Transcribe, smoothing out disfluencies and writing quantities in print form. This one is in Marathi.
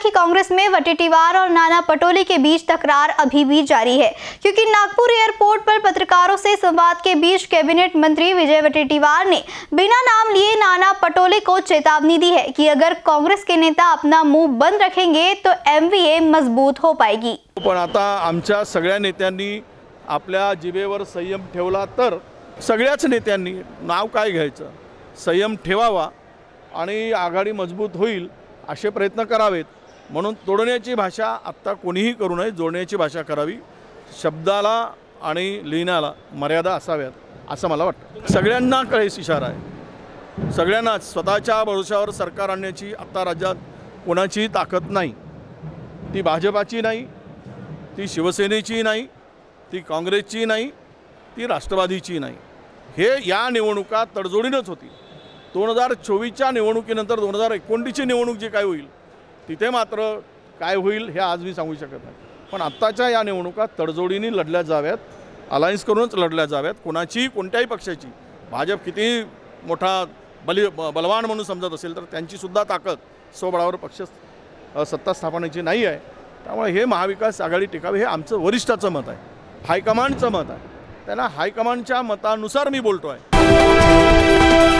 कि कांग्रेस में वटेटीवार और नाना पटोले के बीच तकरार अभी भी जारी है, क्योंकि नागपुर एयरपोर्ट पर पत्रकारों से संवाद के बीच कैबिनेट मंत्री विजय वटेटीवार ने बिना नाम लिए नाना पटोले को चेतावनी दी है कि अगर कांग्रेस के नेता अपना मुंह बंद रखेंगे तो एमवीए मजबूत हो पाएगी। पण आता आमच्या सगळ्या नेत्यांनी आपल्या जिभेवर संयम ठेवला तर सगळ्याच नेत्यांनी नाव काय घ्यायचं, संयम ठेवावा आणि आघाडी मजबूत होईल असे प्रयत्न करावेत। म्हणून तोडण्याची भाषा आत्ता कोणीही करू नये, जोडण्याची भाषा करावी। शब्दाला आणि लिहिण्याला मर्यादा असाव्यात असं मला वाटतं। सगळ्यांना कळेस इशारा आहे, सगळ्यांना स्वतःच्या भरोशावर सरकार आणण्याची आता राज्यात कोणाची ताकद नाही। ती भाजपाची नाही, ती शिवसेनेची नाही, ती काँग्रेसची नाही, ती राष्ट्रवादीची नाही। हे या निवडणुका तडजोडीनच होती। 2024च्या निवडणुकीनंतर 2029ची निवडणूक जी काय होईल तिथे मात्र काय होईल हे आज मी सांगू शकत नाही। पण आत्ताच्या या निवडणुका तडजोडीने लढल्या जाव्यात, अलायन्स करूनच लढल्या जाव्यात। कोणाची कोणत्याही पक्षाची, भाजप किती मोठा बलवान म्हणून समजत असेल तर त्यांची सुद्धा ताकद स्वबळावर पक्ष सत्ता स्थापनेची नाही आहे। त्यामुळे हे महाविकास आघाडी टिकावी हे आमचं वरिष्ठाचं मत आहे, हायकमांडचं मत आहे। त्यांना हायकमांडच्या मतानुसार मी बोलतो आहे।